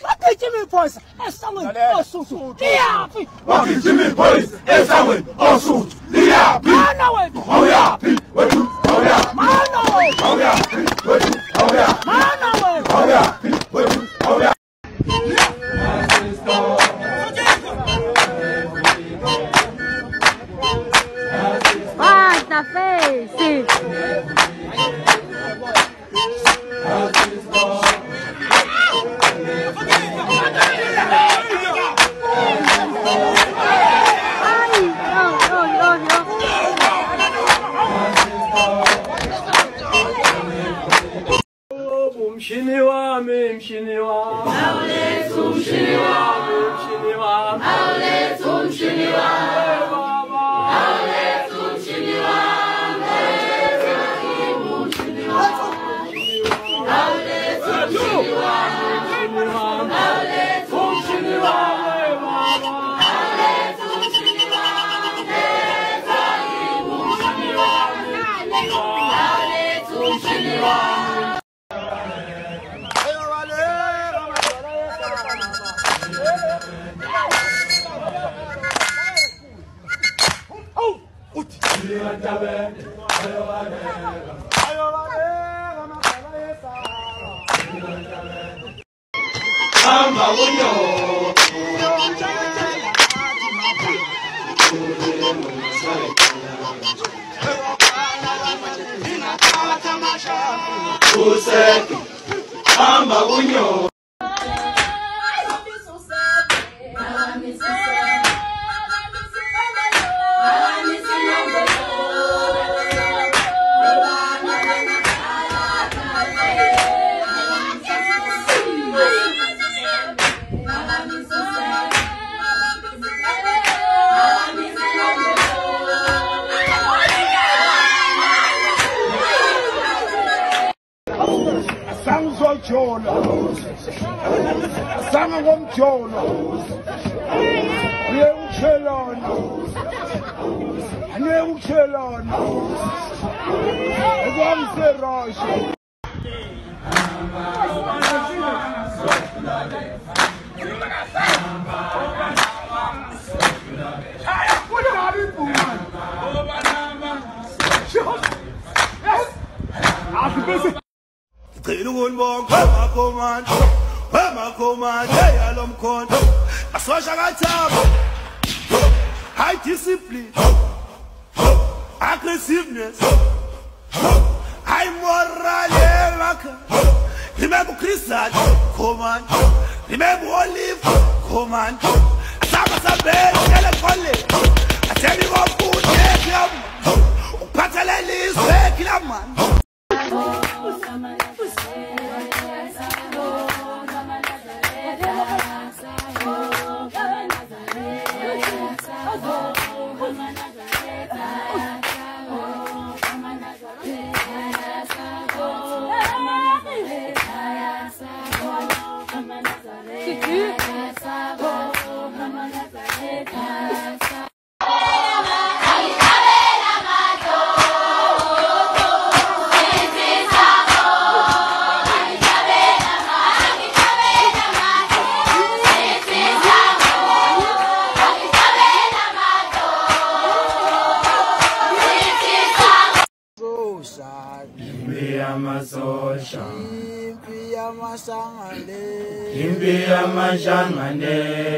Jimmy Boys, esangweni osusu liyaphi? Wathi Jimmy Boys, esangweni osusu liyaphi? Mana wethu awuyaphi wethu awuyaphi? Mana wethu awuyaphi wethu awuyaphi? Mana wethu awuyaphi wethu awuyaphi? Basta, face! Mshini wami, mshini wami, Aulethu mshini wami, mshini wami, Aulethu mshini wami, baba, Aulethu mshini wami, Aulethu mshini wami, Aulethu mshini wami, Aulethu mshini wami, baba, Aulethu mshini wami, Aulethu mshini wami. Hamba unyo Useki hamba unyo Jolo, Sanga Jolo, New Chelon, New Chelon, one Ferrari. Kilun bong command, Wema command, Yalom con, Aswasha Gatab, high discipline, aggressiveness, high moral, remember Christian command, remember Olive command, Sabasabe, Telephone, I tell you what food, Patalelis, Kilaman. Impi amashangane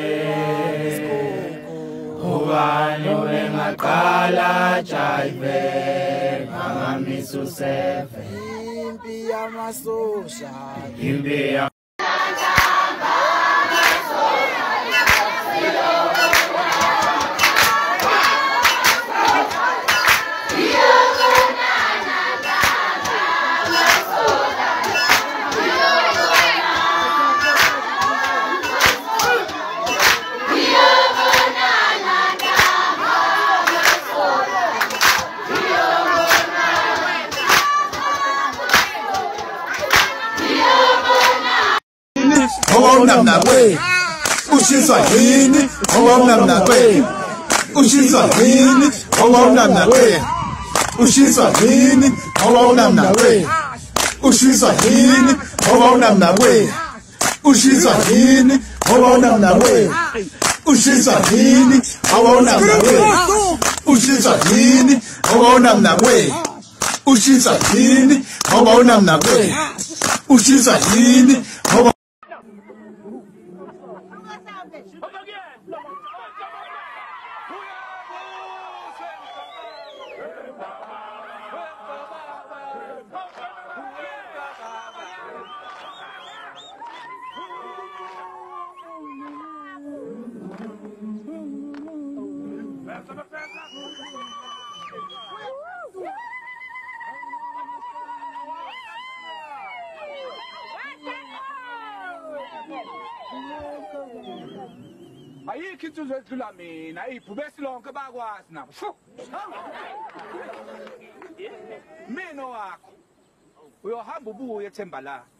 ubani wengaqala jive ngamisu sefe impi yamasosha impi Namnakwe ushiswa yini owamnamnakwe ushiswa yini owamnamnakwe ushiswa yini owamnamnakwe ushiswa yini owamnamnakwe Ushisa yini awona nawe Ushisa yini awona nawe Ushisa yini awona nawe Ushisa yini awona nawe Ushisa yini Ayikho insizwe edlula mina ibhubesi lonke bakwazi nabo mina wakho uyohamba ubuye eThembalala